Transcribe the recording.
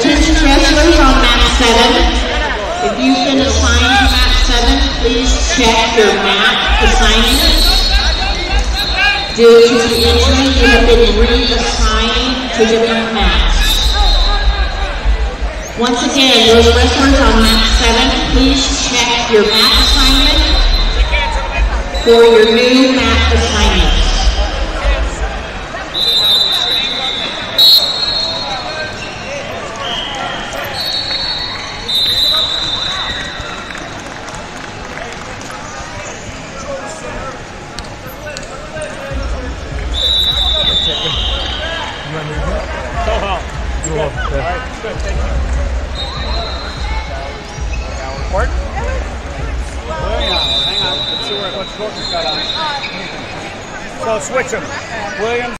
Attention wrestlers on mat 7. If you've been assigned to mat 7, please check your mat assignment. Due to the injury, you have been reassigned to different mats. Once again, those wrestlers on mat 7, please check your mat assignment for your new mat assignments. So switch them. Williams.